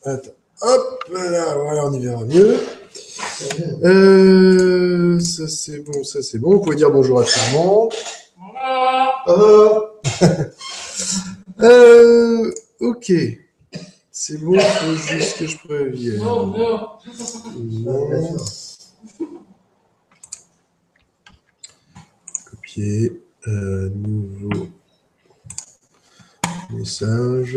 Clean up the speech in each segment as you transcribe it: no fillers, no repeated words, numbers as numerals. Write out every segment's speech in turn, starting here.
Attends. Hop, là, voilà, on y verra mieux. Ça c'est bon, ça c'est bon. Vous pouvez dire bonjour à tout le monde. Ok. C'est bon, il faut juste que je prévienne. Non. Copier. Nouveau message.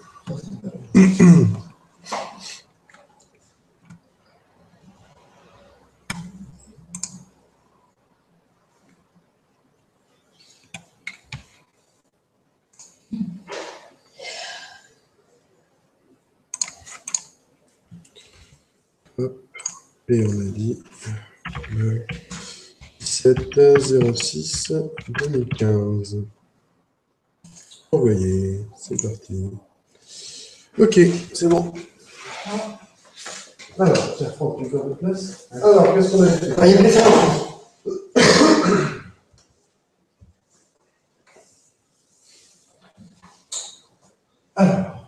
Hop. Et on a dit le 17-06-2015. Envoyé. C'est parti. Ok, c'est bon. Alors, tiens, Franck, tu veux faire de place? Alors, qu'est-ce qu'on a fait? Il y a des choses. Alors,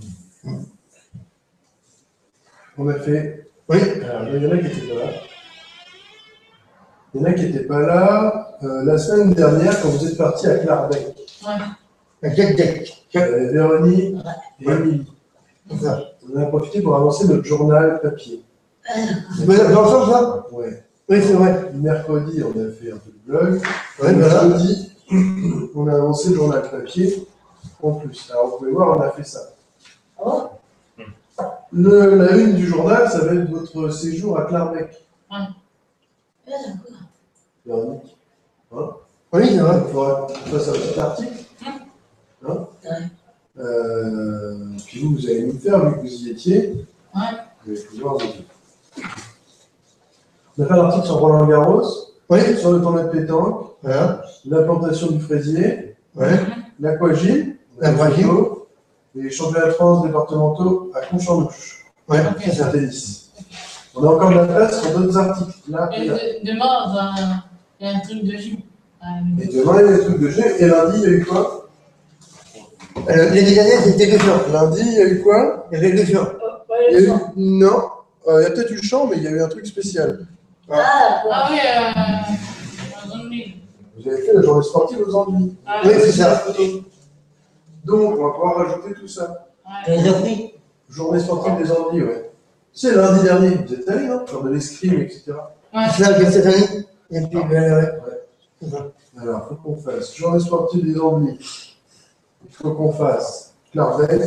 on a fait. Oui, alors, il y en a qui n'étaient pas là. Il y en a qui n'étaient pas là. La semaine dernière, quand vous êtes partis à Clarbec. Ouais. À Jack. Véronique et Émilie. On a profité pour avancer notre journal papier. Vous avez ensemble ça? Ouais. Oui, c'est vrai. Mercredi, on a fait un peu de blog. Ouais, voilà. Jeudi, on a avancé le journal papier en plus. Alors, vous pouvez voir, on a fait ça. La une du journal, ça va être votre séjour à Clarbec. Véronique. Hein? Oui, c'est vrai. Il faudra qu'on fasse un petit article. Hein? Puis vous allez nous faire, vu que vous y étiez. Vous allez pouvoir vous dire. On a fait un article sur Roland Garros. Oui. Sur le tournoi de pétanque. Voilà. L'implantation du fraisier. Ouais. L'aquagym. Les championnats de France départementaux à Conchamouche. Ouais, C'est ça. Tennis. On a encore de la place pour d'autres articles. Là, et là. Demain, il y a un truc de gym. Et demain, il y a des trucs de gym. Et lundi, il y a eu quoi? L'année dernière, c'était le chant. Lundi, il y a eu quoi? Il y avait le chant. Il y a eu... Non. Il y a peut-être eu le chant, mais il y a eu un truc spécial. Ah oui, Vous avez fait la journée sportive aux Andelys. Oui, c'est ça. Donc, on va pouvoir rajouter tout ça. Les appris. Journée sportive des Andelys, ouais. C'est lundi dernier, vous êtes allés, non? Genre de l'escrime, etc. C'est ça, cette année. Et puis, ouais. Alors, il faut qu'on fasse journée sportive des Andelys. Il faut qu'on fasse Clarbec.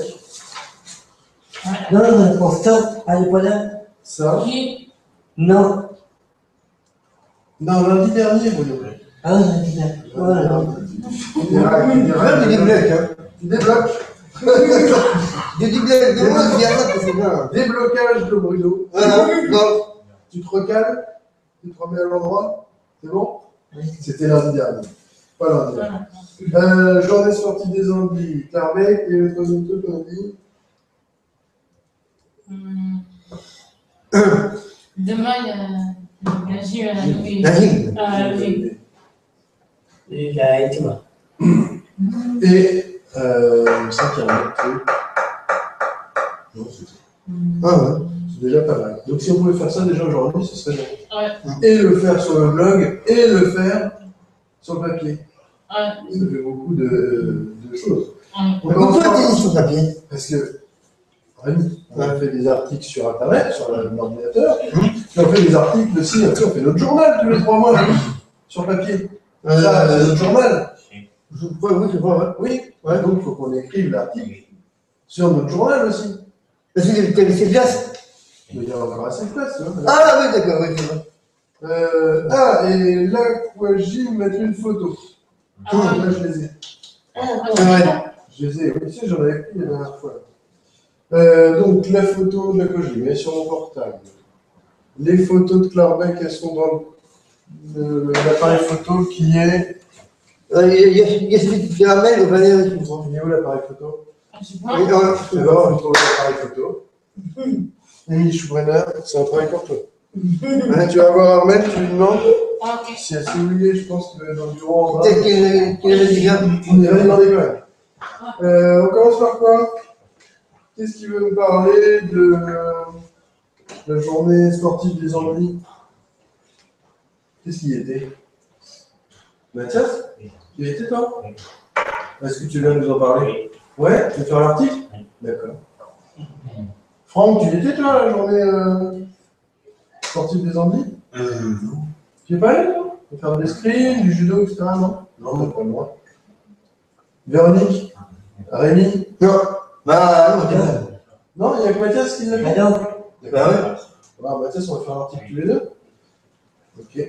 Non, Constant, elle n'est pas là. Ça. Non. Non, lundi dernier, Bruno. Ah, lundi dernier. Voilà. Il Des blocs, hein. Tu débloques. Des blocs, de moi, je viens là, c'est bien. Déblocage de Bruno. Voilà. Non. Tu te recales, tu te remets à l'endroit. C'est bon? Oui. C'était lundi dernier. Pas lundi dernier. Journée sportive des Andelys. Clarbec et le troisième truc qu'on a dit. Demain, il y a la gym à la nuit. La gym. Et la étoile. Et ça qui a un autre truc. Non, c'est ça. Ah ouais. C'est déjà pas mal. Donc si on pouvait faire ça déjà aujourd'hui, ce serait bien. Ouais. Et le faire sur le blog, et le faire sur le papier. Ouais. Ça fait beaucoup de choses. On Pourquoi commence tu dis sur papier? parce que Rémi, on a fait des articles sur Internet, sur l'ordinateur, puis on fait des articles aussi, après on fait notre journal tous les 3 mois, sur papier. Ça, c'est notre journal. Je crois, oui, je crois, ouais. Oui, ouais, donc il faut qu'on écrive l'article sur notre journal aussi. Parce que tu avais ces places. Mais il y a encore assez de place, tu vois. Ah oui, d'accord, oui, c'est vrai. Et l'aquagym, mettre une photo. Là, je les ai. C'est vrai. Je les ai, oui, si, j'en avais pris la dernière fois. Donc, la photo de l'aquagym, elle est sur mon portable. Les photos de Clarbec, elles sont dans l'appareil photo qui est. Il y a celui qui fait un mail au Valérie, tu vois. Il est où l'appareil photo? Je sais Oui, pas. D'abord, on trouve l'appareil photo. Émilie Choubrenner, c'est un travail pour toi. Tu vas voir Armel, tu lui demandes Ah, ok. si elle s'est oubliée, je pense qu'il va être dans le bureau en bas. Peut-être qu'il avait déjà. On irait demander quand même. On commence par quoi? qu'est-ce qui veut me parler de la journée sportive des Anglais? Qu'est-ce qui y était? Mathias? Tu y étais toi? Est-ce que tu viens nous en parler? Ouais, tu veux faire l'article? D'accord. Franck, tu y étais toi la journée sportive des Anglais? Tu es pas allé toi? Tu veux faire des screens, du judo, etc. Non? Non, pas moi. Véronique? Rémi? Non. Bah, non, c'est Non, il n'y a que Mathias qui l'a fait. non. Bah ouais. Ah, Mathias, on va faire l'article tous les deux. Ok.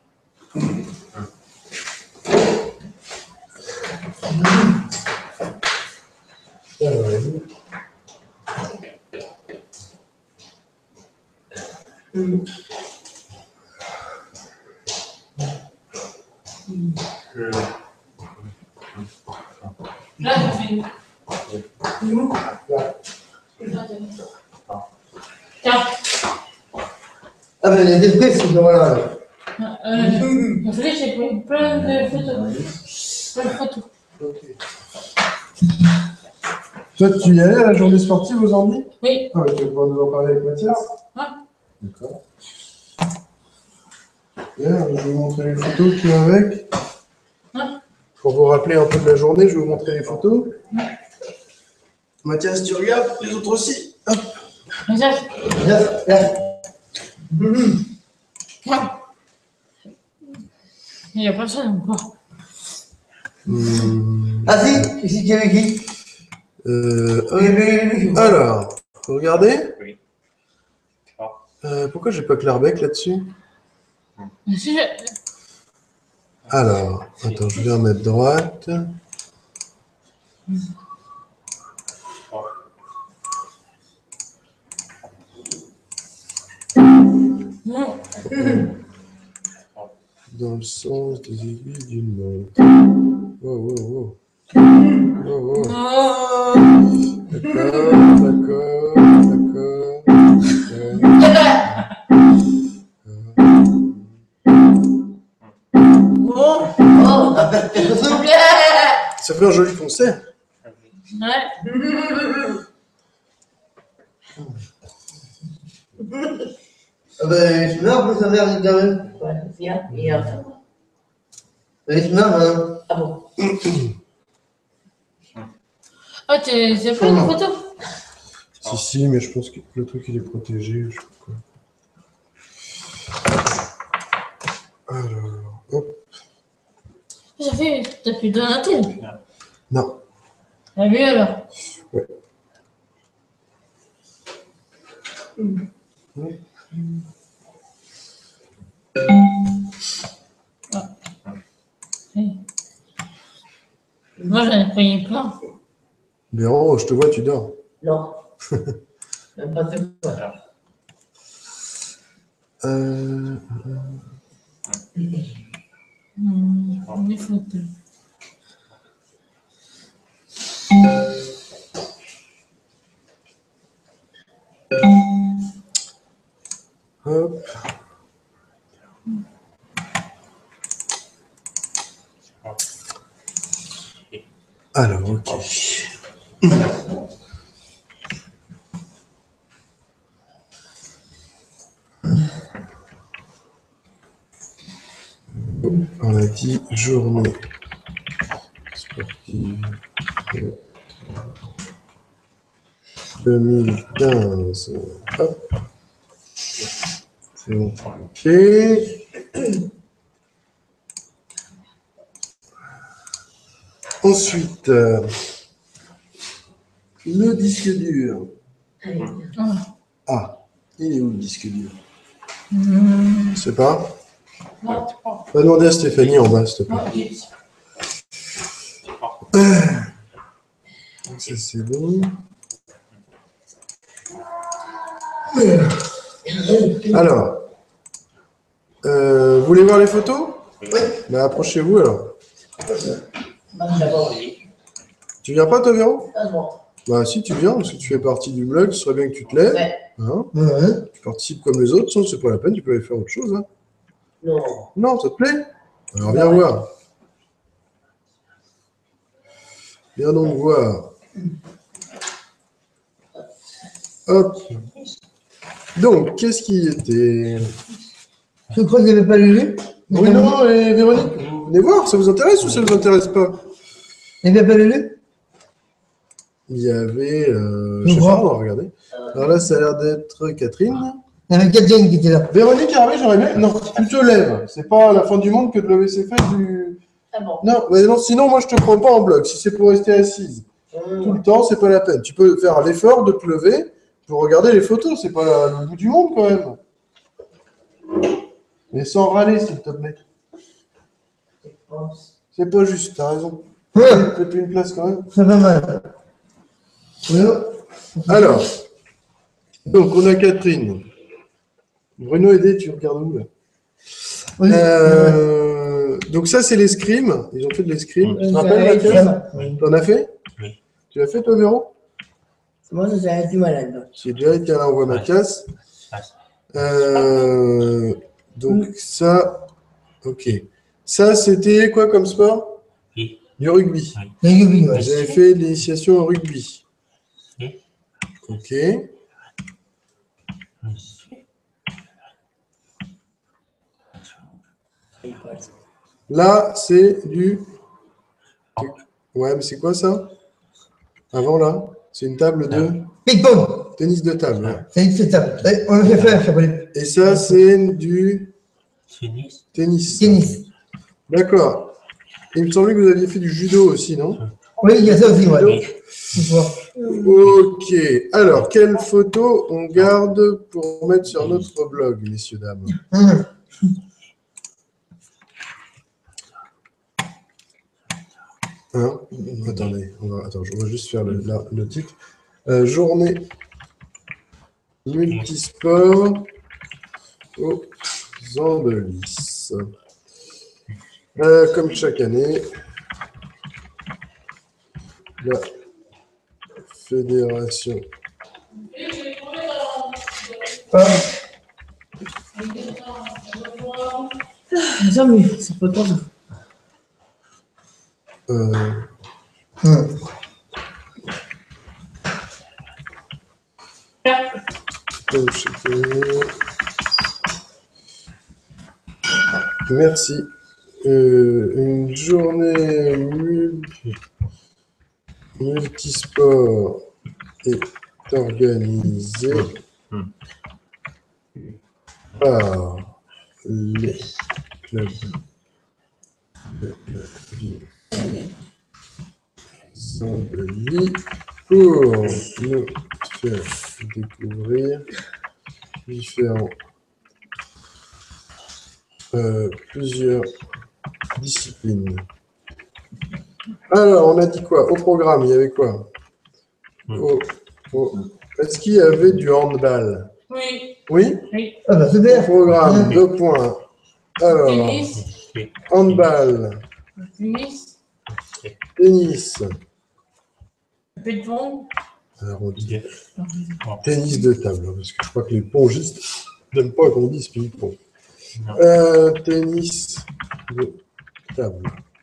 Là, je fais. Tiens, Ah, ben, les esprits, c'est voilà. vous savez, j'ai pris plein de photos. Plein de photos. Ok. Toi, tu y allais à la journée sportive aux Anglais? Oui. Ah, tu vas pouvoir nous en parler avec Mathias? Ouais. D'accord. Bien, je vais vous montrer les photos qui vont avec. Ouais. Pour vous rappeler un peu de la journée, je vais vous montrer les photos. Mathias, tu regardes, les autres aussi. Hop. Mais ça, Là. il n'y a personne encore. Ah si, ici, qui avait qui? Alors, regardez. Oui. Pourquoi j'ai pas Clarbec là-dessus? Si Alors, attends, je vais en mettre droite. Non. Dans le sens des aiguilles d'une montre. Oh. Oh. D'accord. Bon. Oh, Ça fait un joli concert. Ouais. ah ben, je meurs, plus sa mère, quand même. Ouais, viens, et enfin. Elle se meurt, hein. Ah bon? Ah, c'est pas une photo? Si, mais je pense que le truc il est protégé. Je sais pas quoi. Alors, hop. Ça fait, t'as pu donner un tel. Non. Ah oui, alors. Ouais. Ah. Oui. Moi, j'en ai pris plein. Véro, je te vois, tu dors. Non. Même pas fait quoi. Des photos. Hop. Alors, ok. On a dit journée sportive 2015. Hop. C'est bon. Ok. Ensuite, le disque dur. Ah, il est où le disque dur? Je sais pas. Non, Va demander à Stéphanie en bas, s'il te plaît. Ça, c'est bon. Alors, vous voulez voir les photos? Oui. Bah, approchez-vous alors. D'abord, oui. Tu viens pas, toi, Véro? Ah bon. Bah, si tu viens, parce que tu fais partie du blog, ce serait bien que tu te lèves. Ouais. Hein, Ouais. tu participes comme les autres, sinon c'est pas la peine, tu peux aller faire autre chose. Hein. Non. Non, ça te plaît? Alors, viens voir. Viens donc voir. Hop. Donc, qu'est-ce qui était? Je crois qu'il n'y avait pas Lulu. Bruno et Véronique, vous venez voir, ça vous intéresse ou ça ne vous intéresse pas? Il n'y avait pas Lulu. Il y avait, je sais pas, on va regarder. Alors là, ça a l'air d'être Catherine. Il y avait Catherine qui était là. Véronique est arrivée, j'aurais bien. Non, tu te lèves. C'est pas la fin du monde que de lever ses fesses du. Ah bon. Non, mais non, sinon, moi, je te prends pas en bloc. Si c'est pour rester assise tout le temps, c'est pas la peine. Tu peux faire l'effort de te lever pour regarder les photos. C'est pas le bout du monde, quand même. Mais sans râler, s'il te plaît. C'est pas juste, t'as raison. Ouais, Fais-toi une place quand même. c'est pas mal. Alors, donc on a Catherine. Bruno, aidez, tu regardes où là? Oui. Donc ça, c'est l'escrime. Ils ont fait de l'escrime. Tu te Ça rappelles, a été- Mathias? T'en as fait? Oui. Tu l'as fait, toi, Véro? Moi, ça a été malade. J'ai déjà été à l'envoi Mathias. Donc ça, ok. Ça, c'était quoi comme sport? Oui. Du rugby. Le rugby, ouais. J'avais fait l'initiation au rugby. Oui. Ok. Là, c'est du... Ouais, mais c'est quoi ça? Avant, là? C'est une table de Ping-pong. tennis de table. Ouais. C'est ça. On l'a fait faire, Chapelet. Et ça, c'est du Tennis. tennis. Tennis. D'accord. Il me semblait que vous aviez fait du judo aussi, non? Oui, il y a ça aussi, ouais. Oui. Ok. Alors, quelle photo on garde pour mettre sur notre blog, messieurs, dames? Hum. Hein? Attendez, attends, je vais juste faire le titre. Journée multisport aux Andelys. Comme chaque année, la fédération. Ça, mais c'est pas tant. Hum. Comme chaque année. Merci. Une journée multisport est organisée par les clubs de la ville Saint-Denis pour nous faire découvrir plusieurs disciplines. Alors, on a dit quoi? Au programme, il y avait quoi? Est-ce qu'il y avait du handball? Oui. Oui? Ah bah, Au super. programme, 2 points. Alors, Tennis. handball, Tennis. tennis. Pédon. Alors, on dit tennis de table, hein, parce que je crois que les pongistes n'aiment pas qu'on dise ping-pong. Tennis de table.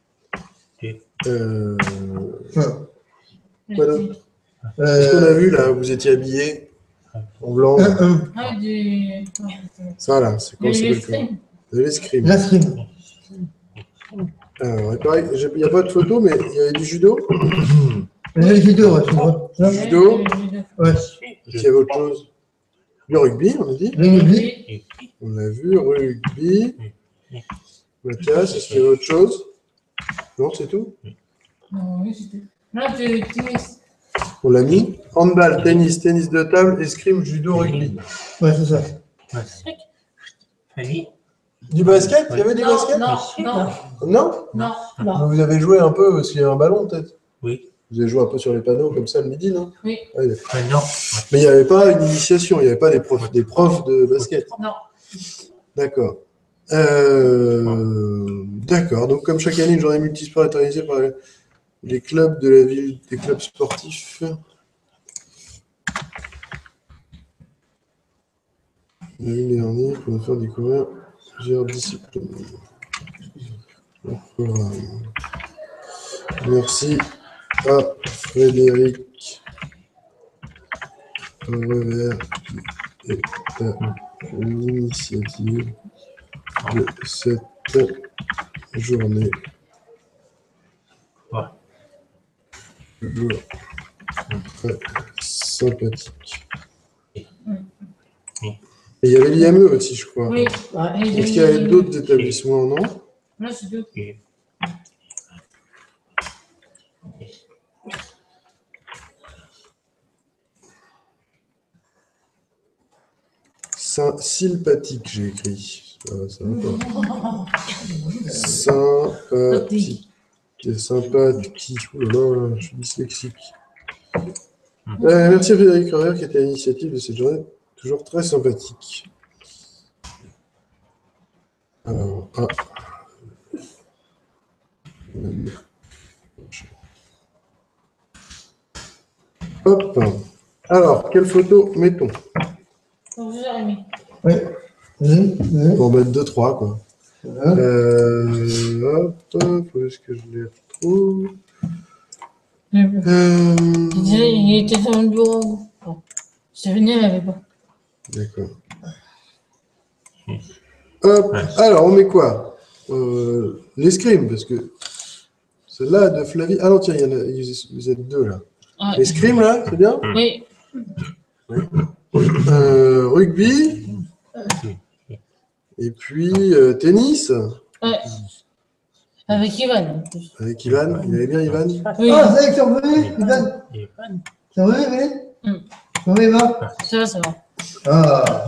Quoi d'autre? Qu'est-ce qu'on a vu là? Vous étiez habillé en blanc. Ah, du. Ça là, c'est quoi? De C'est l'escrime. de l'escrime. L'escrime. Alors, et pareil, il n'y a pas de photo, mais il y avait du judo. Le judo, ouais, tu vois. Judo. Ouais. Est-ce qu'il y avait autre chose? Du rugby, on a dit. Le rugby. On a vu rugby. Mathias, est-ce qu'il y avait autre chose? Non, c'est tout? Non, oui, c'était. Là, du tennis. On l'a mis. Handball, tennis, tennis de table, escrime, judo, rugby. Ouais, c'est ça. Fanny. Du basket? Il y avait du Non, basket? non, non, Non? non. Non. Vous avez joué un peu parce qu'il y a un ballon peut-être? Oui. Vous avez joué un peu sur les panneaux comme ça le midi, non? Oui. Ouais, d'accord. Non. Mais il n'y avait pas une initiation, il n'y avait pas des profs de basket. Non. D'accord. D'accord. Donc, comme chaque année, une journée multisport est organisée par les clubs de la ville, des clubs sportifs. L'année dernière, pour nous faire découvrir plusieurs disciplines. Le programme. Merci à Frédéric un revers qui est l'initiative de cette journée. Ouais. Toujours très sympathique. Et il y avait l'IME aussi, je crois. Oui. Ouais. Est-ce qu'il y avait d'autres établissements, non? Non, c'est tout. Et Sympathique, j'ai écrit. Ça va pas. Sympathique. Sympathique. Oh là là, je suis dyslexique. Merci à Frédéric Carrière qui était à l'initiative de cette journée, toujours très sympathique. Alors, hop. Alors, quelle photo mettons? Donc, vous avez mis. Oui. Oui. Pour mettre 2-3, quoi. Voilà. Hop, faut juste que je les retrouve. Il était dans le bureau. Bon. C'est venu, il n'y avait pas. D'accord. Hop, alors on met quoi? L'escrime, parce que celle-là de Flavie. Ah non, tiens, vous êtes deux là. Ouais. L'escrime là, c'est bien? Oui. Rugby. Et puis tennis. Ouais. Avec Ivan, en plus. Avec Ivan. Il allait bien, Ivan? Oui. Ah, ça y est, t'es revenu, Ivan? et fan. T'es revenu, oui? Mm. Comment il va? Ça va, ça va. Ah.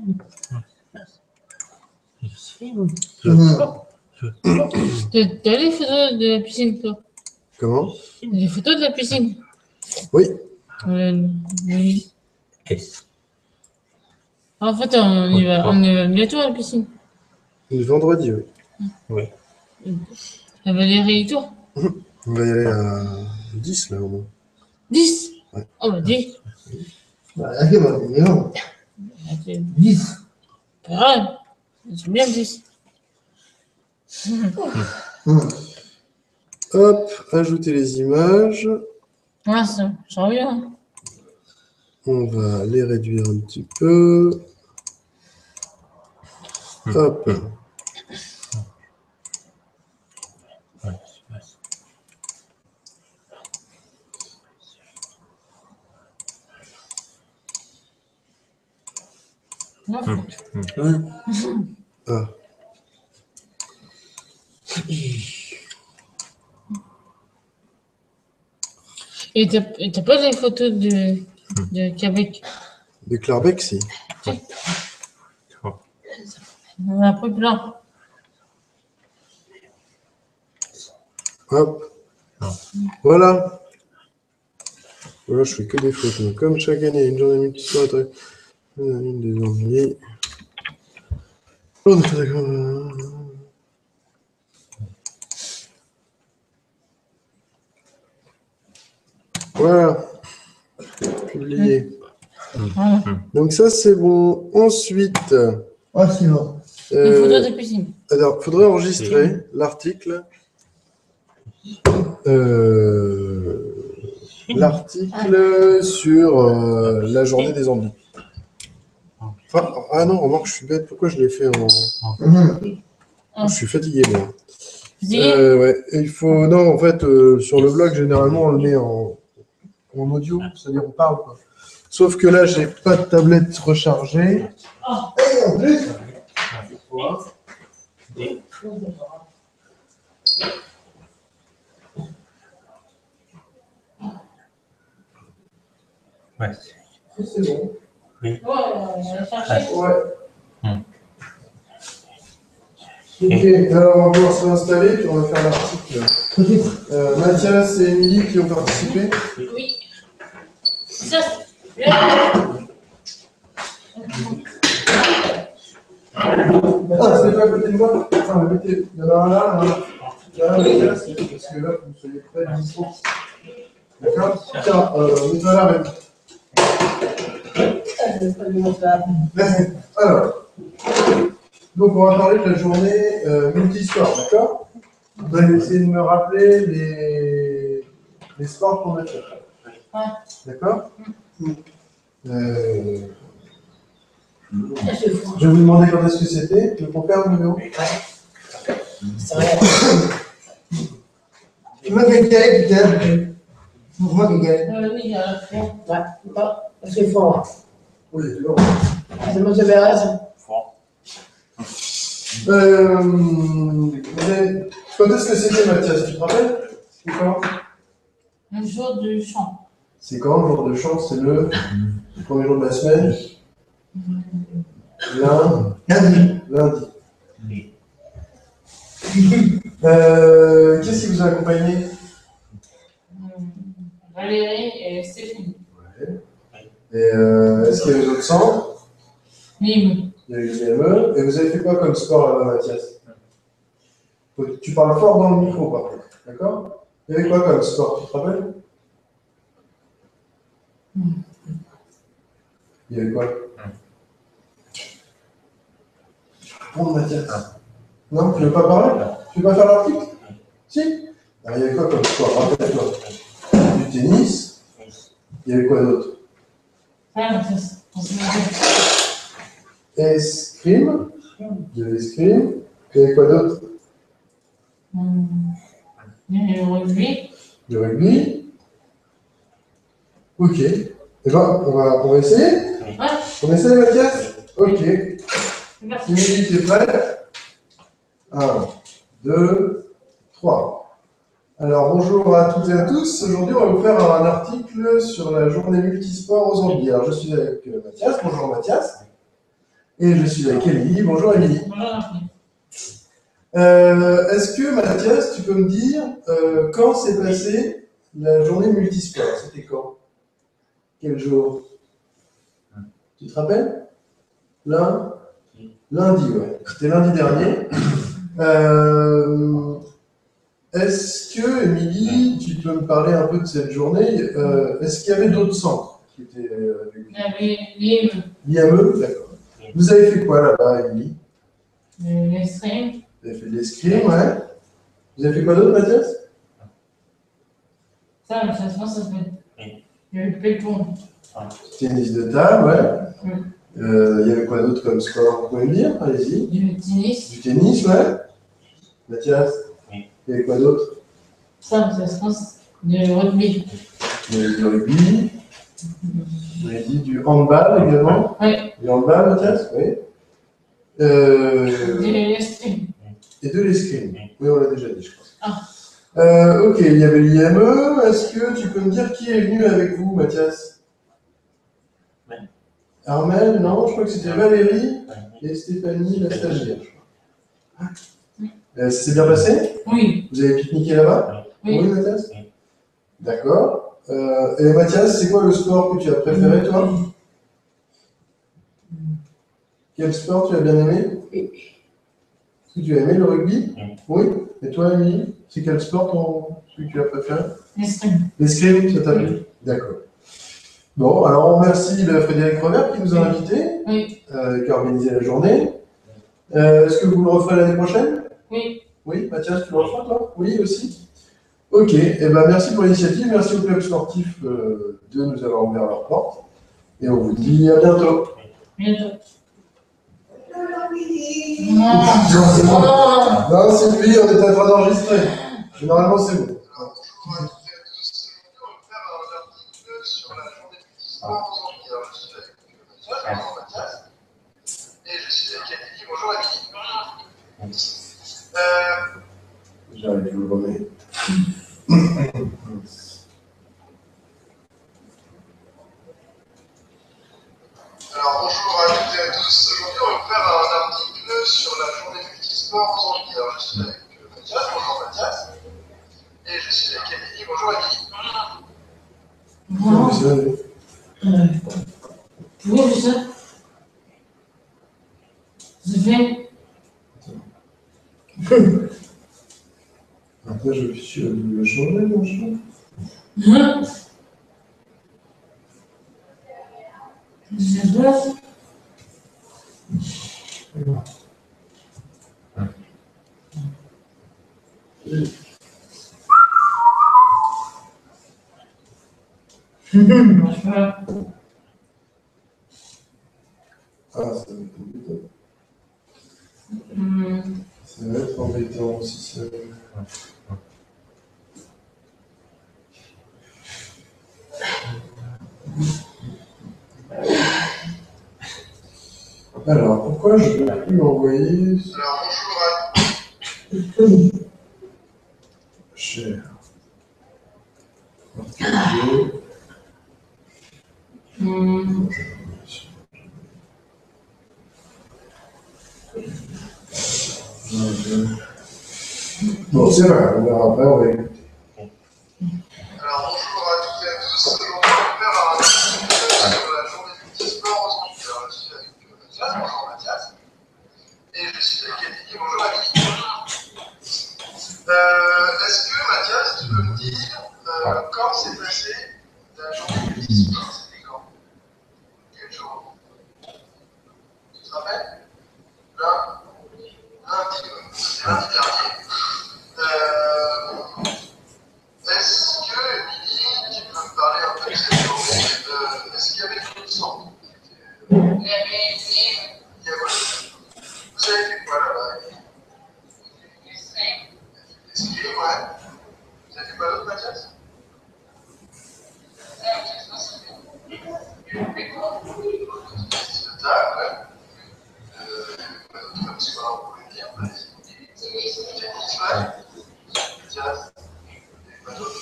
Je Mhm. T'as les photos de la piscine, toi? Comment? Les photos de la piscine? Oui. Oui. S. En fait, on y va bientôt à la piscine. Le vendredi, oui. Oui. À Valérie et tout. On va y aller à 10 là au moins. 10. Ouais. Oh, bah 10. Bah, ok, bah, c'est bon. C'est 10. pas grave. C'est bien 10. Hop, ajouter les images. Ah, ça revient. On va les réduire un petit peu. Hop. Ouais. Non. Ah. Et t'as pas les photos de Québec? De Clarbec, si. On en a pris plein. Hop. Voilà. Voilà, je fais que des photos. Comme chaque année, une journée multisport. Une des journées. Voilà. Publié. Voilà. Donc ça, c'est bon. Ensuite, Ah, c'est bon. Une photo de piscine. alors, faudrait enregistrer l'article. L'article sur la journée des Andes. Enfin, ah non, remarque, je suis bête. Pourquoi je l'ai fait en... Mhm. Je suis fatigué, moi. Fatigué? Ouais, et il faut... Non, en fait, sur le blog, généralement, on le met en audio, c'est-à-dire on parle, quoi. Sauf que là, j'ai pas de tablette rechargée. Et en plus, Ouais. C'est bon. Ouais, on va chercher. Ouais. Ok, alors on va pouvoir se réinstaller, puis on va faire l'article. Mathias et Émilie qui ont participé. Oui. Ça, là. Ah, c'est pas à côté de moi. Attends, mettez. Il y en a un là, là, Mathias, parce que là, vous soyez près de distance. D'accord? Tiens, mets-toi là, Rémi. Alors, donc on va parler de la journée multi-sport, d'accord? Vous allez essayer de me rappeler les sports qu'on a fait. Ouais. D'accord? C'est fou. Je vais vous demander quand est-ce que c'était. Tu peux faire le numéro? C'est rien. Tu m'as fait galer, putain. Moi qui gagne. Oui, il y a la fond. Ouais, pas. C'est fort. Oui, d'accord. C'est mon sévère. Quand est-ce que c'était, Mathias? Tu te rappelles? C'est quand? Un jour de chant. C'est quand le jour de chance? C'est le premier jour de la semaine? Lundi. Lundi. Qu'est-ce qui vous a accompagné? Valérie et Stéphanie. Ouais. Et est-ce qu'il y avait d'autres centres? Lim. Il y a eu l'IME. Et vous avez fait quoi comme sport là-bas, Mathias? Tu parles fort dans le micro, par contre. D'accord? Il y avait quoi comme sport? Tu te rappelles? Il y avait quoi? Réponds, Mathias. Non, tu ne veux pas parler? Tu veux pas faire l'article? Si? Alors, il y avait quoi comme sport? Rappelle-toi. Du tennis. Il y avait quoi d'autre? Ah, Escrime. Il y avait escrime. Il y avait quoi d'autre? Il y a le rugby. Du rugby. Ok. Eh ben, on va essayer? Ouais. On essaie, Mathias? Ok. Merci. Émilie, t'es prête? 1, 2, 3. Alors, bonjour à toutes et à tous. Aujourd'hui, on va vous faire un article sur la journée multisport aux Antilles. Alors, je suis avec Mathias. Bonjour, Mathias. Et je suis avec Émilie. Bonjour, Émilie. Bonjour, Anthony. Est-ce que, Mathias, tu peux me dire quand s'est passée la journée multisport? C'était quand? Quel jour? Tu te rappelles? Lundi, ouais. C'était lundi dernier. Est-ce que, Émilie, tu peux me parler un peu de cette journée? Est-ce qu'il y avait d'autres centres qui étaient avec vous? Il y avait Lim. L'IME, d'accord. Vous avez fait quoi là-bas, Émilie? L'escrime. Vous avez fait de l'escrime, ouais. Vous avez fait quoi d'autre, Mathias? Ça, le classement, ça s'appelle. Il y avait le péton. Tennis de table, ouais. Mm. Il y avait quoi d'autre comme sport? Vous pouvez me dire? Allez-y. Du tennis. Du tennis, ouais. Mathias? Oui. Il y avait quoi d'autre? Ça, le classement, c'est du rugby. Il y avait du rugby. Vous avez dit du handball également? Oui. Du handball, Mathias? Oui. Du l'escrime. Et de l'escrime. Oui, on l'a déjà dit, je crois. Ah. Ok, il y avait l'IME. Est-ce que tu peux me dire qui est venu avec vous, Mathias? Armel, non, je crois que c'était Valérie et Stéphanie, la stagiaire, je crois. Ça s'est bien passé? Oui. Vous avez pique-niqué là-bas? Oui. Mathias? D'accord. Et Mathias, c'est quoi le sport que tu as préféré, toi? Quel sport tu as bien aimé? Est-ce que tu as aimé le rugby? Oui. Et toi, Émilie, c'est quel sport celui que tu as préféré? L'escrime. L'escrime, ça t'a plu? D'accord. Bon, alors on remercie Frédéric Revert qui nous a invités, Oui. qui a organisé la journée. Est-ce que vous le referez l'année prochaine? Oui. Oui, Mathias, tu le referas toi? Oui, aussi? Ok, eh ben, merci pour l'initiative, merci au club sportif de nous avoir ouvert leurs portes. Et on vous dit à bientôt. Bientôt. Non, c'est moi. Non, c'est lui, on est en train d'enregistrer. Mais normalement, c'est bon. Et je suis avec Émilie. Bonjour Émilie. J'arrive, je vous le remets. Alors bonjour à toutes et à tous. Aujourd'hui, on va vous faire un article sur la journée multisport aux Antilles. Alors je suis avec Mathias. Bonjour Mathias. Et je suis avec Émilie. Bonjour Émilie. Bonjour. Oui, c'est ça. C'est fait. Après, je suis le changer, mon chat. C'est ça. Ah, ça va être embêtant. Hmm. Ça va être embêtant si ça. Alors, pourquoi je ne peux plus l'envoyer? Alors, bonjour à cher. Hmm. Bon, c'est vrai, on verra après, on va écouter. Alors bonjour à toutes et à tous. Aujourd'hui, on va faire un petit sur la journée du sport aujourd'hui. Alors, je suis avec Mathias. Bonjour Mathias. Et je suis avec Amélie. Bonjour Amélie. Est-ce que Mathias, tu peux me dire quand s'est passée la journée du sport? C'était quand? Quel jour? Tu te rappelles? Lundi, c'est lundi dernier. Est-ce que, Émilie, tu peux me parler un peu de cette journée? Est-ce qu'il y avait tout le sang? Il y avait. Vous avez fait quoi là-bas? Escrime, ouais. Vous avez fait quoi d'autre, Mathias? Exercice de table, ouais. Quoi d'autre comme sport, vous pouvez me dire? Tennis, ouais. Mathias? Quoi d'autre?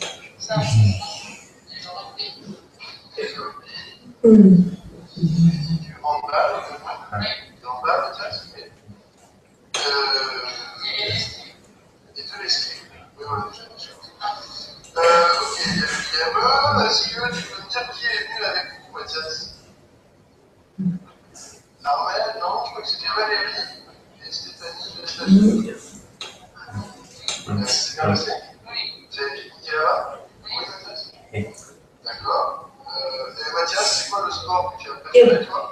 Du handball, du handball, Mathias? Et de l'escrime. Oui, voilà, déjà. Ok, il y a le gamin. Est-ce que tu peux me dire qui est venu avec vous, Mathias? Armel, non, je crois que c'était Valérie et Stéphanie. C'est bien passé? Oui. Vous avez pique-niqué là-bas? Oui, Mathias. D'accord. Et Mathias, c'est quoi le sport que tu as préféré, toi?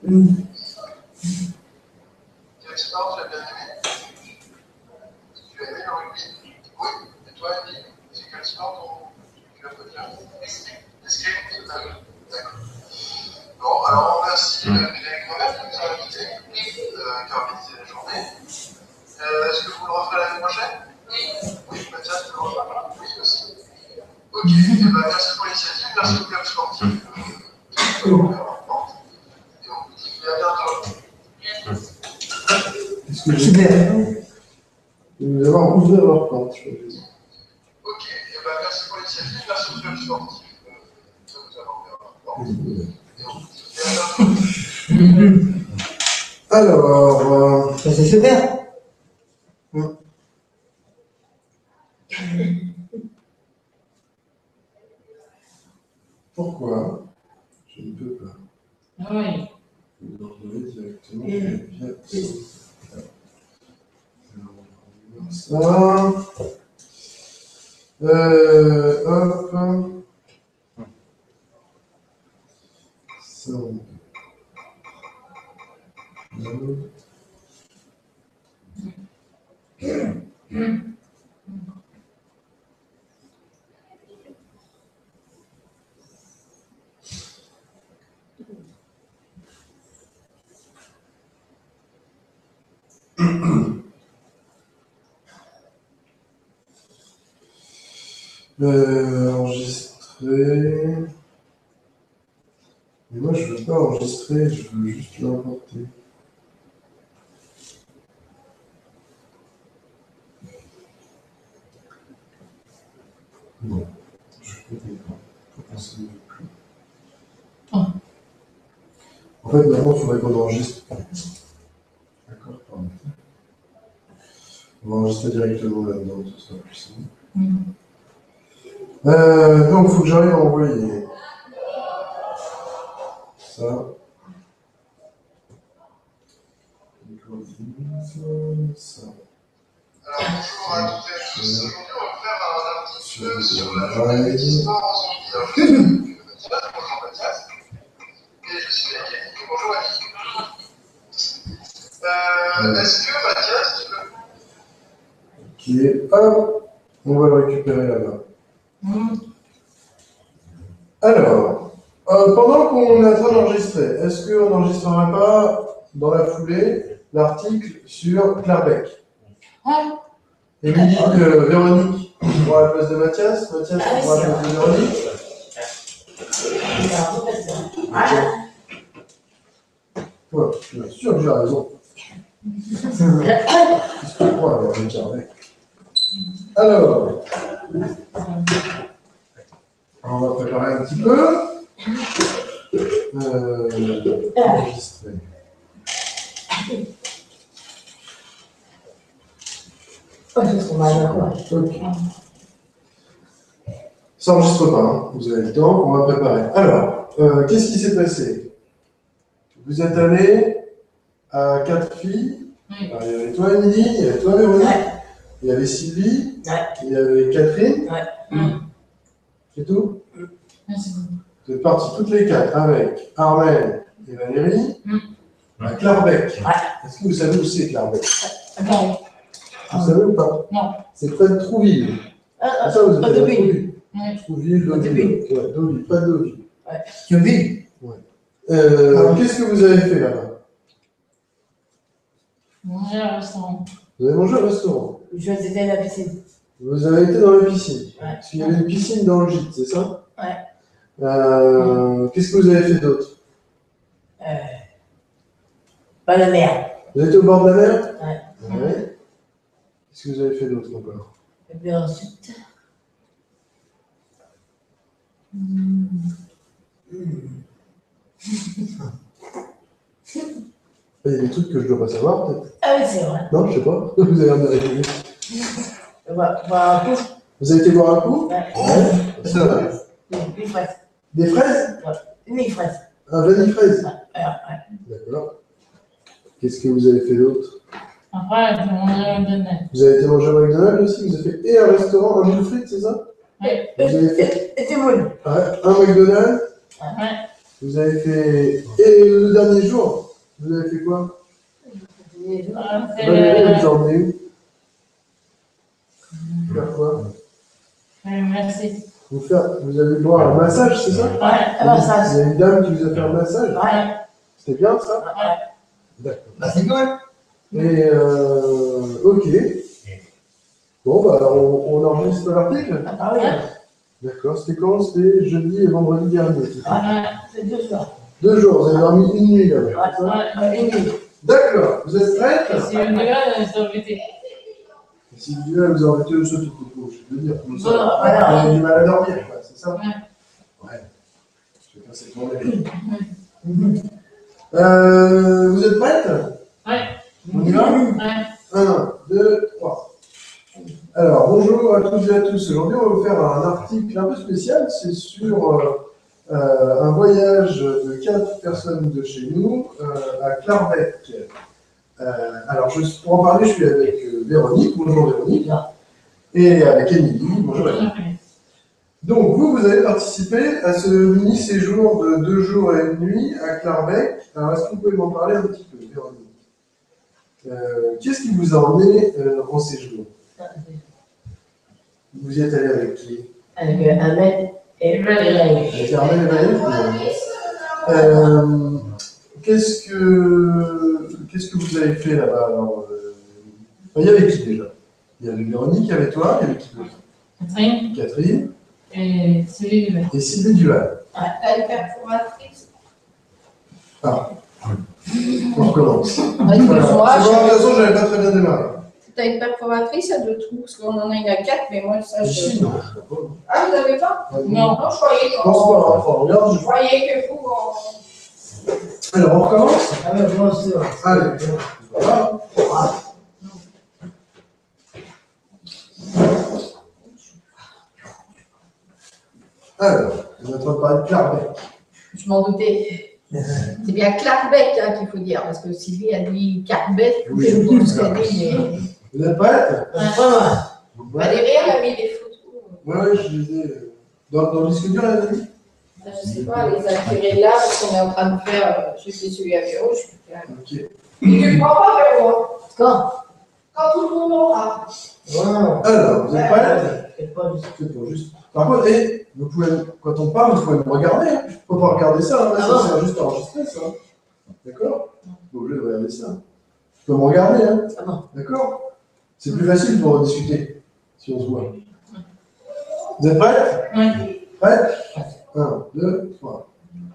Quel sport tu as bien aimé? Tu as aimé le rugby? Oui. Et toi, Annie, c'est quel sport tu as préféré? L'escrime, c'est pas mal. D'accord. Bon, alors on remercie Frédéric Revel qui nous a invités, qui a organisé la journée. Est-ce que vous le referez l'année prochaine? Oui. Oui, Mathias, tu le referas? Oui, aussi. Ok, et ben merci pour l'initiative, merci au club sportif. Et on vous dit à bientôt. Qu'est-ce que j'ai Super. Nous avons ouvert leur porte, je crois. Ok, et ben merci pour l'initiative, merci au club sportif. Ça nous a ouvert leur porte. Et on vous dit à bientôt. Alors, Ça, c'est super. pourquoi je ne peux pas Ah oui. vous envoyer directement via ça. Hop. Ça. Enregistrer. Mais moi, je veux pas enregistrer, je veux juste l'importer. Bon, je peux pas. Faut penser plus. En fait, maintenant, il faudrait qu'on enregistre. D'accord, pardon. On va enregistrer directement là-dedans, ce sera plus simple. Donc, il faut que j'arrive à envoyer ça. Ça. Alors bonjour à toutes et à tous. Aujourd'hui, on va faire un article sur la journée du sport en Zambie. Alors, je suis avec Mathias. Bonjour Mathias. Et je suis avec Annie. Bonjour Annie. Est-ce que Mathias, tu peux... Ok, hop, on va le récupérer là-bas. Alors, Pendant qu'on est en train d'enregistrer, est-ce qu'on n'enregistrerait pas dans la foulée l'article sur Clarbec? Ouais. Émilie, Véronique pour la place de Mathias, Mathias pour la place de Véronique. Ouais, bien sûr que j'ai raison. Qu'est-ce que tu crois avec le Clarbec? Alors, on va préparer un petit peu. Enregistrer. Oh, c'est trop mal, quoi. Ok. Ça n'enregistre pas, hein. Vous avez le temps, on va préparer. Alors, qu'est-ce qui s'est passé? Vous êtes allé à 4 filles. Oui. Alors, il y avait toi, Émilie, il y avait toi, Véronique, Ouais. il y avait Sylvie, Ouais. il y avait Catherine. Ouais. C'est tout? Merci beaucoup. Vous êtes partis toutes les 4 avec Armel et Valérie à Clarbec. Ouais. Est-ce que vous savez où c'est Clarbec? Attends. Vous savez ou pas? Non. C'est près de Trouville. Ah, Ça, vous êtes à Deauville. Trouville. Ouais. Trouville, Deauville. Ouais, Deauville, pas Deauville. Deauville. Alors, qu'est-ce que vous avez fait là-bas? Manger au restaurant. Vous avez mangé au restaurant. Je vais à la piscine. Vous avez été dans la piscine. Ouais. Parce qu'il y avait une piscine dans le gîte, c'est ça? Ouais. Qu'est-ce que vous avez fait d'autre? Pas la mer. Vous avez été au bord de la mer? Ouais. Ouais. Qu'est-ce que vous avez fait d'autre encore? Et puis ensuite. Il y a des trucs que je dois pas savoir, peut-être? Ah oui, c'est vrai. Non, je sais pas. Vous avez l'air de rigoler. Voilà, un coup. Vous avez été boire un coup? Ouais. Ouais. Ça va. Une fraise. Des fraises? Une fraise. Un vanille fraise? Ouais. D'accord. Qu'est-ce que vous avez fait d'autre? Après, j'ai mangé au McDonald's. Vous avez été manger au McDonald's aussi? Vous avez fait et un restaurant, un moule frites, c'est ça? Ouais. Vous avez fait Et c'est bon. un McDonald's? Ouais. Vous avez fait. Et le dernier jour, vous avez fait quoi? Valérie, vous en emmenez où? Faire quoi? Merci. Vous avez le droit à un massage, c'est ça? Ouais. Ah bah ça, Il y a une dame qui vous a fait un massage? Ouais. C'était bien ça? Ouais. D'accord. Bah, c'est cool. Et ok. Bon, bah on enregistre l'article? Ah bah oui. D'accord. C'était quand? C'était jeudi et vendredi dernier. C'est ça? Ouais. C'est 2 jours. 2 jours, vous avez dormi une nuit là-bas. c'est ça? Ouais. Une nuit. D'accord. Vous êtes prête? Si le gars, c'est embêté. Si vous voulez, vous aurez été au saut tout je veux dire, comme ça. Voilà. Vous avez du mal à dormir, quoi, c'est ça? Ouais. Ouais. Je vais passer ton avis. Vous êtes prête? Ouais. On y va? Ouais. 1, 2, 3. Alors, bonjour à toutes et à tous. Aujourd'hui, on va vous faire un article un peu spécial. C'est sur un voyage de 4 personnes de chez nous à Clarbec. Alors, pour en parler, je suis avec Véronique. Bonjour Véronique. Et avec Émilie. Bonjour Émilie. Donc, vous avez participé à ce mini-séjour de 2 jours et 1 nuit à Clarbec. Alors, est-ce que vous pouvez m'en parler un petit peu, Véronique? Qu'est-ce qui vous a emmené en séjour? Vous y êtes allé avec qui? Avec Ahmed et Valérie. Avec Armel et Valérie. Qu'est-ce que vous avez fait là-bas alors, il y avait qui déjà? Il y avait Véronique, il y avait toi, il y avait qui d'autre? Catherine Catherine et Sylvie Duval. et Sylvie Duval. Elle est perforatrice. Ah, on recommence. Moi, Voilà. C'est bon, de toute façon, j'avais pas très bien démarré. t'as une perforatrice à 2 trous, parce qu'on en a une à 4, mais moi, ça, Ici, je... non. Ah, vous n'avez pas? Non. Non, je croyais Je pense pas, enfin, regarde. Je croyais que vous, on... Alors, on recommence? Ah mais moi aussi, ouais. Allez, voilà. Alors, on est en train de parler de Clarbec. Je m'en doutais. C'est bien Clarbec hein, qu'il faut dire, parce que Sylvie a dit Clarbec, Oui, c'est je tout ce crois. qu'elle dit, mais... Vous êtes prête? Ouais. Valérie, elle a mis des photos. Ouais, je disais. Dans le disque dur, elle a mis? Je sais pas, elle les a tirées là, parce qu'on est en train de faire... J'ai fait celui à Véro, je fais... Ok. Tu prends pas Véro, Quand? quand tout le monde aura. Ouais. Alors, vous êtes prête? C'est pas juste. C'est pour juste. Par contre, vous pouvez, quand on parle, vous pouvez me regarder. Il ne faut pas regarder ça, hein, là, Ah ça bon sert juste à enregistrer ça. D'accord? Vous êtes obligé de regarder ça. Tu peux me regarder, hein? Ah bon. D'accord? C'est plus facile pour discuter, si on se voit. Vous êtes prêts? Oui. Prêts? 1, 2, 3.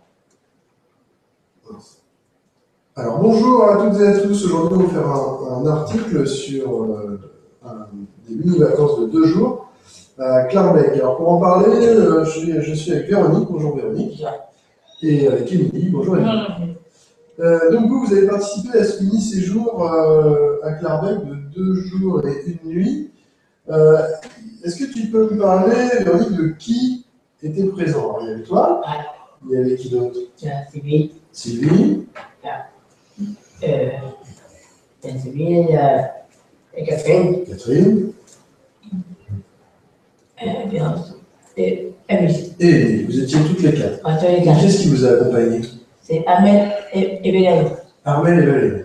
Alors, bonjour à toutes et à tous. Aujourd'hui, on va faire un article sur des mini-vacances de 2 jours à Clarbec. Alors, pour en parler, je suis avec Véronique. Bonjour Véronique. Et avec Émilie. Bonjour Émilie. Donc, vous avez participé à ce mini-séjour à Clarbec de 2 jours et 1 nuit. Est-ce que tu peux me parler, Véronique, de qui était présent? Alors, il y avait toi. Ouais. Il y avait qui d'autre? Sylvie. Sylvie. Sylvie et Catherine. Catherine. Et Amice. Et vous étiez toutes les 4. On tous les Et quatre. qu'est-ce qui vous a accompagné? C'est Ahmed et Bélène. Armel et Valérie.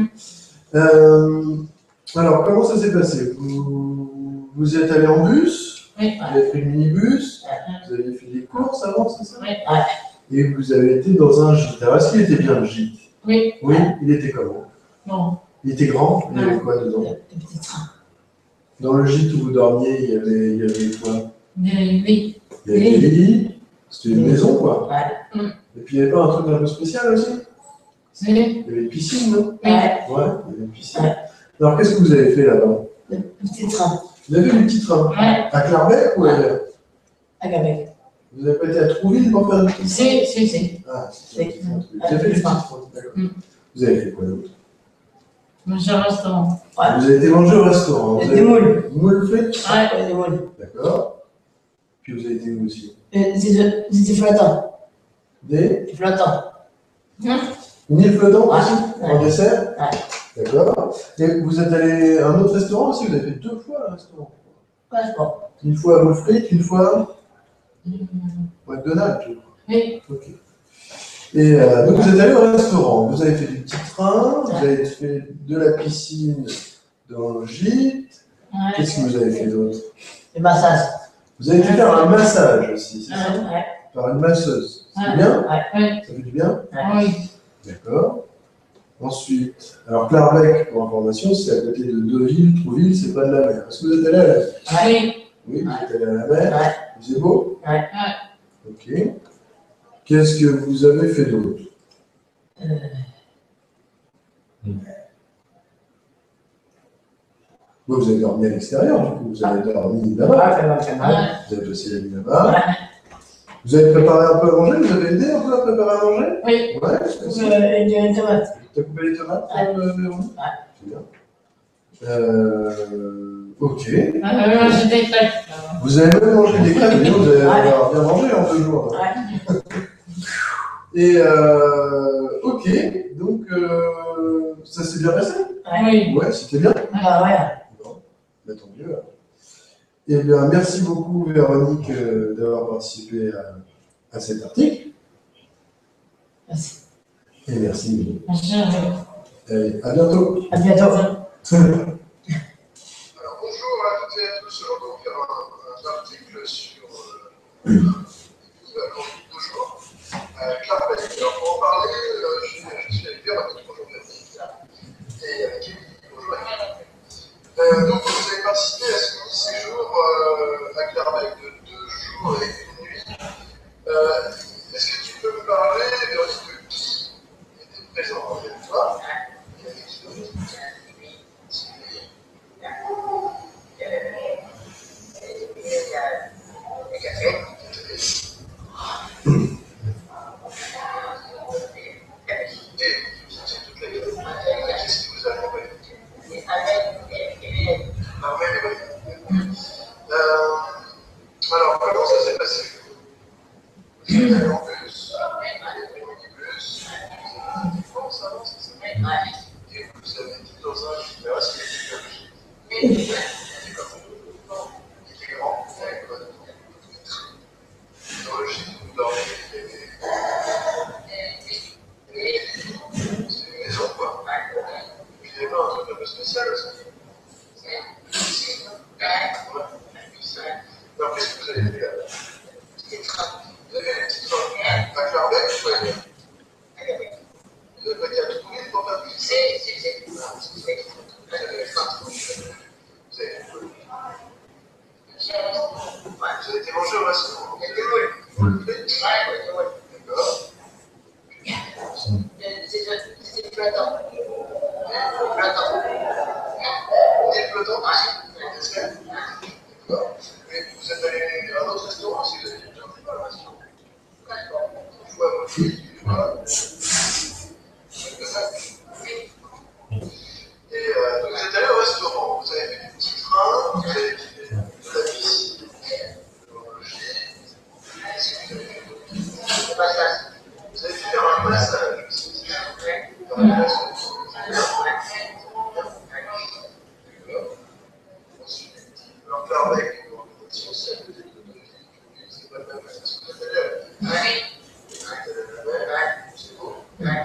Alors, comment ça s'est passé? Vous êtes allé en bus? Oui. Vous avez pris le minibus? Ouais. Vous avez fait des courses avant, c'est ça? Oui. Et vous avez été dans un gîte. Alors, est-ce qu'il était bien le gîte? Oui. Oui, il était comment? Bon. Il était grand? Il y avait quoi dedans? Le petit train. Dans le gîte où vous dormiez, il y avait quoi? Oui. Il y avait des lits. C'était une maison, quoi. Ouais. Et puis, il n'y avait pas un truc un peu spécial aussi? C'est. Il y avait une piscine, non? Ouais. Ouais, il y avait une piscine. Ouais. Alors, qu'est-ce que vous avez fait là-bas? Le petit train. Vous avez fait du petit train? Ouais. À Clarbec ou ailleurs? À Québec. Vous n'avez pas été à Trouville pour faire du petit train? Si. Ah, c'est Si. Vous avez fait du petit train, d'accord. Mm. Vous avez fait quoi d'autre? Manger au restaurant. Ouais. Vous avez été manger au restaurant. Vous Des avez moules. moule frites? Ouais. Des moules. D'accord. Puis vous avez été où aussi? C'était flottant. Des Flottant. une île flottante Ouais. aussi? En Ouais. dessert? Ouais. D'accord. Et vous êtes allé à un autre restaurant aussi? Vous avez fait 2 fois le restaurant? Passeport. Une fois à moule frites, une fois McDonald's, je crois. Oui. Ok. Et donc vous êtes allé au restaurant, vous avez fait du petit train, vous avez fait de la piscine dans le gîte. Ouais. Qu'est-ce que vous avez fait d'autre? Le massage. Vous avez dû faire un massage aussi, c'est ça? Ouais. Par une masseuse. C'est Ouais. bien? Oui. Ça fait du bien? Oui. D'accord. Ensuite, alors Clarbec, pour information, c'est à côté de Deauville, Trouville, c'est pas de la mer. Est-ce que vous êtes allé à la mer? Oui. Oui, vous êtes allé à la mer. Ouais. C'est beau? Ouais. Ok. Qu'est-ce que vous avez fait d'autre? Vous avez dormi à l'extérieur, du coup, vous avez dormi là-bas, vous avez passé la nuit là-bas. Vous avez préparé un peu à manger, vous avez aidé un peu à préparer à manger? Oui. Ouais, Des tomates. t'as coupé les tomates, Véronique? C'est bien. Ok. J'ai des crêpes. Vous avez même mangé des crêpes, mais vous avez avoir bien mangé en 2 jours. Ouais. Et ok, donc ça s'est bien passé? Oui. Ouais, c'était bien. Ah ouais. Bon, bah, tant mieux. Alors. Eh bien, merci beaucoup Véronique d'avoir participé à cet article. Merci. Et merci. Émilie. Merci. Allez, à bientôt. À bientôt. Alors bonjour à toutes et à tous. Alors, on va faire un article sur les vacances de 2 jours à Clarbec. Alors pour en parler, je suis avec Véronique. Bonjour Véronique. Et avec Émilie. Bonjour Émilie. Donc vous avez participé à ce mini-séjour à Clarbec de 2 jours et 1 nuit. Est-ce que tu peux me parler, Véronique, de qui était présent avec toi? Il y avait qui d'autre? Qu'est-ce qui vous a accompagné? Alors, comment ça s'est passé? C'est flottant. Flottant. Et flottant aussi. D'accord. Mais vous êtes allé à un autre restaurant si vous avez dit que j'en ai pas le restaurant. D'accord. Je vois votre fille, voilà. Et donc vous êtes allé au restaurant, vous avez fait des petits trains, vous avez fait de la piscine, de l'horloger, vous avez fait faire un massage aussi. Alors Clarbec, si on sait que c'est pas le même parce que vous êtes allé c'est beau.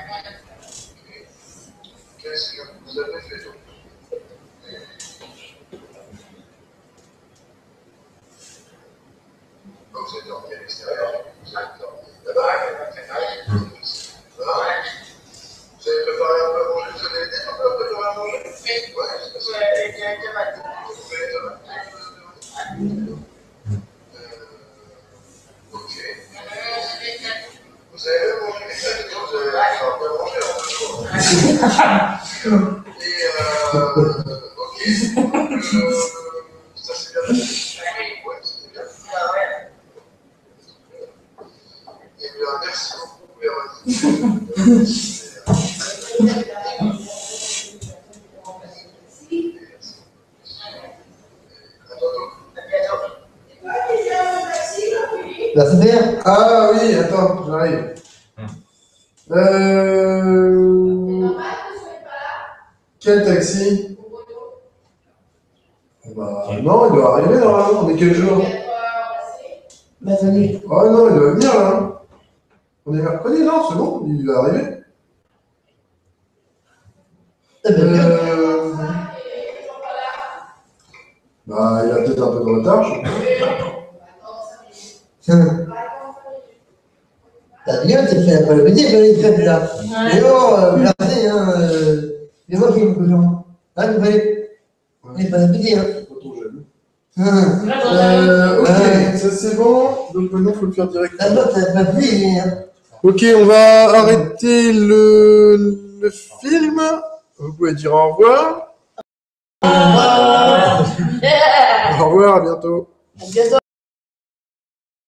Qu'est-ce que vous avez fait donc? Vous avez dormi à l'extérieur, vous avez dormi là-bas, vous avez préparé un peu à manger, vous avez aidé un peu à préparer à manger? Ouais, c'est ça. Ok. Vous avez même mangé les salades, vous avez bien mangé en 2 jours. Et ok, donc ça c'est bien passé. Ouais, c'était bien. Eh bien, merci beaucoup, Véronique. À bientôt. La semaine. Ah oui, attends, j'arrive. Quel taxi? Bah, non, il doit arriver normalement, mais quel jour? Mercredi. Oh non, il doit venir là. On est mercredi, non, c'est bon, il va arriver. Bah, il a peut-être un peu de retard, je sais pas. T'as bien, t'es fait pas le petit, il fallait être là. Ouais. Et oh, merci, hein. C'est moi qui me couche. Ah, il fallait. Il est pas le petit, hein. Retour jaloux. Hein. Ok, ça c'est bon. Donc maintenant, il faut le faire La directement. note, elle pas pris, hein. Ok, on va arrêter le film. Vous pouvez dire au revoir. Yeah. Au revoir, à bientôt. À bientôt.